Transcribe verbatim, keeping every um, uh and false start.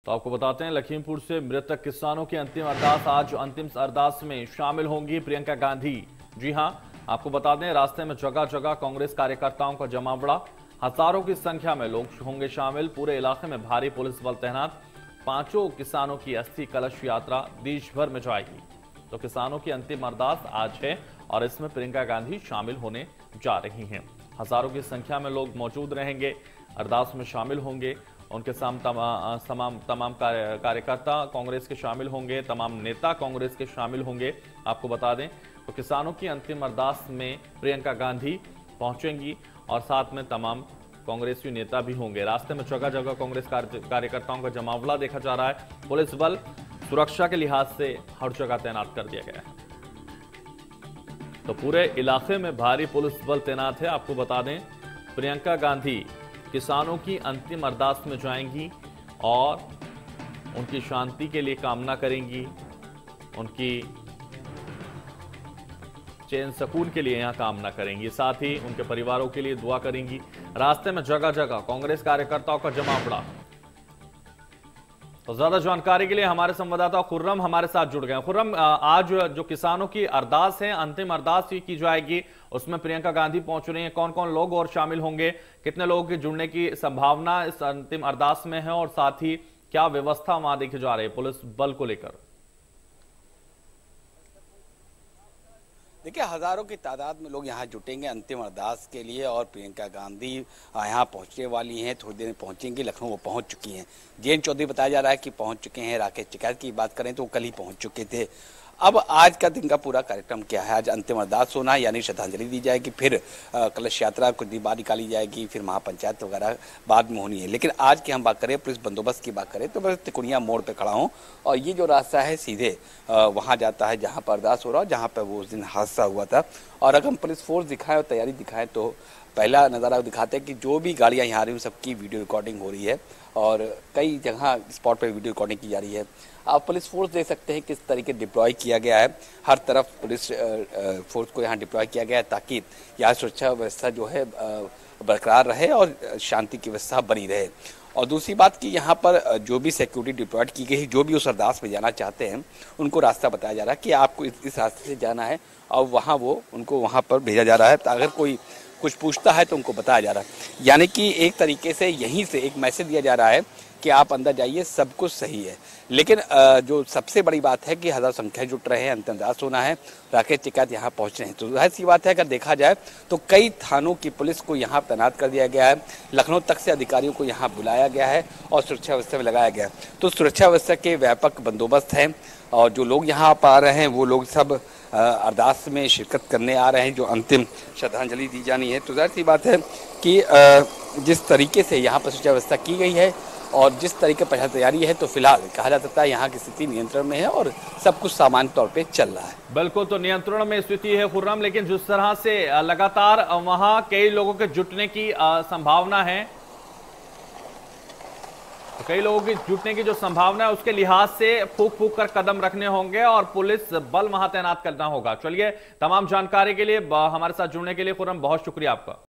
तो आपको बताते हैं, लखीमपुर से मृतक किसानों की अंतिम अरदास। आज अंतिम अरदास में शामिल होंगी प्रियंका गांधी। जी हां, आपको बता दें, रास्ते में जगह जगह कांग्रेस कार्यकर्ताओं का जमावड़ा। हजारों की संख्या में लोग होंगे शामिल। पूरे इलाके में भारी पुलिस बल तैनात। पांचों किसानों की अस्थि कलश यात्रा देश भर में जाएगी। तो किसानों की अंतिम अरदास आज है और इसमें प्रियंका गांधी शामिल होने जा रही हैं। हजारों की संख्या में लोग मौजूद रहेंगे, अरदास में शामिल होंगे। उनके साथ तमाम तमाम कार्यकर्ता कांग्रेस के शामिल होंगे, तमाम नेता कांग्रेस के शामिल होंगे। आपको बता दें, तो किसानों की अंतिम अरदास में प्रियंका गांधी पहुंचेंगी और साथ में तमाम कांग्रेसी नेता भी होंगे। रास्ते में जगह जगह कांग्रेस कार्यकर्ताओं का जमावड़ा देखा जा रहा है। पुलिस बल सुरक्षा के लिहाज से हर जगह तैनात कर दिया गया है। तो पूरे इलाके में भारी पुलिस बल तैनात है। आपको बता दें, प्रियंका गांधी किसानों की अंतिम अरदास में जाएंगी और उनकी शांति के लिए कामना करेंगी, उनकी चैन सुकून के लिए यहां कामना करेंगी, साथ ही उनके परिवारों के लिए दुआ करेंगी। रास्ते में जगह जगह कांग्रेस कार्यकर्ताओं का जमावड़ा। तो ज्यादा जानकारी के लिए हमारे संवाददाता खुर्रम हमारे साथ जुड़ गए। खुर्रम, आज जो किसानों की अरदास है, अंतिम अरदास की जाएगी, उसमें प्रियंका गांधी पहुंच रही हैं। कौन कौन लोग और शामिल होंगे, कितने लोगों के जुड़ने की संभावना इस अंतिम अरदास में है और साथ ही क्या व्यवस्था वहां देखी जा रही है पुलिस बल को लेकर? देखिए, हजारों की तादाद में लोग यहाँ जुटेंगे अंतिम अरदास के लिए और प्रियंका गांधी यहाँ पहुँचने वाली हैं। थोड़ी देर में पहुँचेंगी। लखनऊ वो पहुँच चुकी हैं। जयंत चौधरी बताया जा रहा है कि पहुँच चुके हैं। राकेश टिकैत की बात करें तो वो कल ही पहुँच चुके थे। अब आज का दिन का पूरा कार्यक्रम क्या है? आज अंतिम अरदास होना है, यानी श्रद्धांजलि दी जाएगी, फिर कलश यात्रा कुछ दिन बाद निकाली जाएगी, फिर महापंचायत वगैरह बाद में होनी है। लेकिन आज की हम बात करें, पुलिस बंदोबस्त की बात करें, तो मैं तिकोनिया मोड़ पे खड़ा हूँ और ये जो रास्ता है सीधे वहाँ जाता है जहाँ पर अरदास हो रहा है, जहाँ पर वो उस दिन हादसा हुआ था। और अगर हम पुलिस फोर्स दिखाएं और तैयारी दिखाएं तो पहला नज़ारा दिखाते हैं कि जो भी गाड़ियाँ यहाँ आ रही हैं सबकी वीडियो रिकॉर्डिंग हो रही है और कई जगह स्पॉट पर वीडियो रिकॉर्डिंग की जा रही है। आप पुलिस फोर्स देख सकते हैं किस तरीके डिप्लॉय किया गया है। हर तरफ पुलिस फोर्स को यहाँ डिप्लॉय किया गया है ताकि यहाँ सुरक्षा व्यवस्था जो है बरकरार रहे और शांति की व्यवस्था बनी रहे। और दूसरी बात कि यहाँ पर जो भी सिक्योरिटी डिप्लॉयड की गई, जो भी उस अरदास में जाना चाहते हैं उनको रास्ता बताया जा रहा है कि आपको इस, इस रास्ते से जाना है और वहाँ वो उनको वहाँ पर भेजा जा रहा है। अगर कोई कुछ पूछता है तो उनको बताया जा रहा है, यानी कि एक तरीके से यहीं से एक मैसेज दिया जा रहा है कि आप अंदर जाइए, सब कुछ सही है। लेकिन जो सबसे बड़ी बात है कि हजार संख्या जुट रहे हैं, अंतिम अरदास होना है, राकेश टिकैत यहाँ पहुँच रहे हैं। तो जाहिर सी बात है, अगर देखा जाए तो कई थानों की पुलिस को यहाँ तैनात कर दिया गया है। लखनऊ तक से अधिकारियों को यहाँ बुलाया गया है और सुरक्षा व्यवस्था में लगाया गया है। तो सुरक्षा व्यवस्था के व्यापक बंदोबस्त हैं और जो लोग यहाँ पर आ रहे हैं वो लोग सब अरदास में शिरकत करने आ रहे हैं, जो अंतिम श्रद्धांजलि दी जानी है। तो जाहिर सी बात है कि जिस तरीके से यहाँ पर सुरक्षा व्यवस्था की गई है और जिस तरीके पर तैयारी है, तो फिलहाल कहा जा सकता है यहाँ की स्थिति नियंत्रण में है और सब कुछ सामान्य तौर पे चल रहा है। बिल्कुल, तो नियंत्रण में स्थिति है खुर्रम, लेकिन जिस तरह से लगातार वहाँ कई लोगों के जुटने की संभावना है, तो कई लोगों की जुटने की जो संभावना है उसके लिहाज से फूक फूक कर कदम रखने होंगे और पुलिस बल वहां तैनात करना होगा। चलिए, तमाम जानकारी के लिए हमारे साथ जुड़ने के लिए खुर्रम बहुत शुक्रिया आपका।